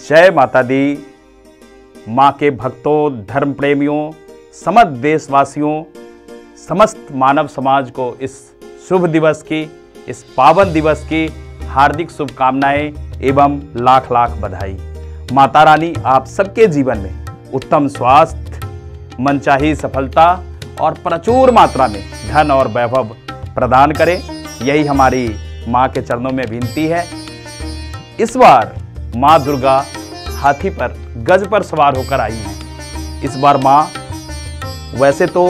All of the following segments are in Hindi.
जय माता दी। माँ के भक्तों, धर्म प्रेमियों, समस्त देशवासियों, समस्त मानव समाज को इस शुभ दिवस की, इस पावन दिवस की हार्दिक शुभकामनाएं एवं लाख लाख बधाई। माता रानी आप सबके जीवन में उत्तम स्वास्थ्य, मनचाही सफलता और प्रचुर मात्रा में धन और वैभव प्रदान करें, यही हमारी माँ के चरणों में विनती है। इस बार माँ दुर्गा हाथी पर, गज पर सवार होकर आई हैं। इस बार माँ, वैसे तो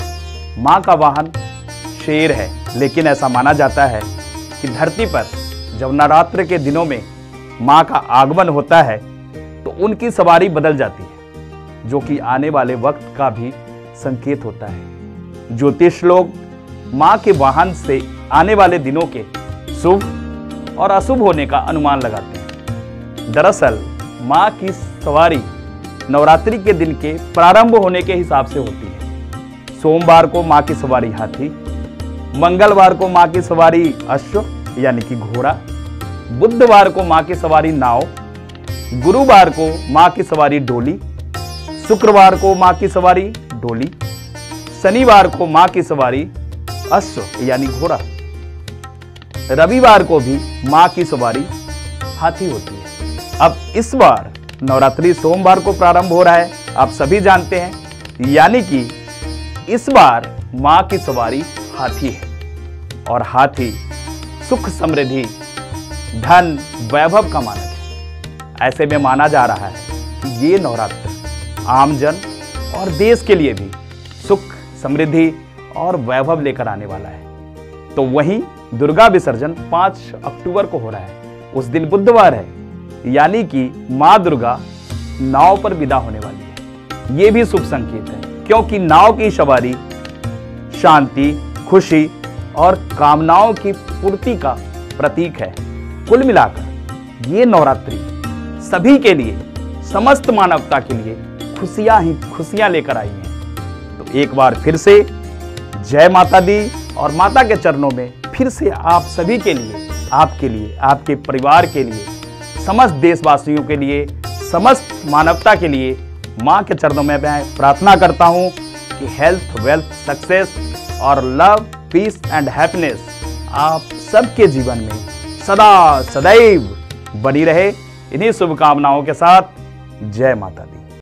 माँ का वाहन शेर है, लेकिन ऐसा माना जाता है कि धरती पर जब नवरात्र के दिनों में माँ का आगमन होता है तो उनकी सवारी बदल जाती है, जो कि आने वाले वक्त का भी संकेत होता है। ज्योतिष लोग माँ के वाहन से आने वाले दिनों के शुभ और अशुभ होने का अनुमान लगाते हैं। दरअसल माँ की सवारी नवरात्रि के दिन के प्रारंभ होने के हिसाब से होती है। सोमवार को माँ की सवारी हाथी, मंगलवार को माँ की सवारी अश्व यानी कि घोड़ा, बुधवार को माँ की सवारी नाव, गुरुवार को माँ की सवारी डोली, शुक्रवार को माँ की सवारी डोली, शनिवार को माँ की सवारी अश्व यानी घोड़ा, रविवार को भी माँ की सवारी हाथी होती है। अब इस बार नवरात्रि सोमवार को प्रारंभ हो रहा है, आप सभी जानते हैं, यानी कि इस बार माँ की सवारी हाथी है। और हाथी सुख, समृद्धि, धन, वैभव का मानक है। ऐसे में माना जा रहा है कि ये नवरात्र आमजन और देश के लिए भी सुख, समृद्धि और वैभव लेकर आने वाला है। तो वहीं दुर्गा विसर्जन 5 अक्टूबर को हो रहा है। उस दिन बुधवार है, यानी कि माँ दुर्गा नाव पर विदा होने वाली है। ये भी शुभ संकेत है, क्योंकि नाव की सवारी शांति, खुशी और कामनाओं की पूर्ति का प्रतीक है। कुल मिलाकर ये नवरात्रि सभी के लिए, समस्त मानवता के लिए खुशियां ही खुशियां लेकर आई हैं। तो एक बार फिर से जय माता दी, और माता के चरणों में फिर से आप सभी के लिए, आपके लिए, आपके परिवार के लिए, समस्त देशवासियों के लिए, समस्त मानवता के लिए माँ के चरणों में मैं प्रार्थना करता हूँ कि हेल्थ, वेल्थ, सक्सेस और लव, पीस एंड हैप्पीनेस आप सबके जीवन में सदा सदैव बनी रहे। इन्हीं शुभकामनाओं के साथ जय माता दी।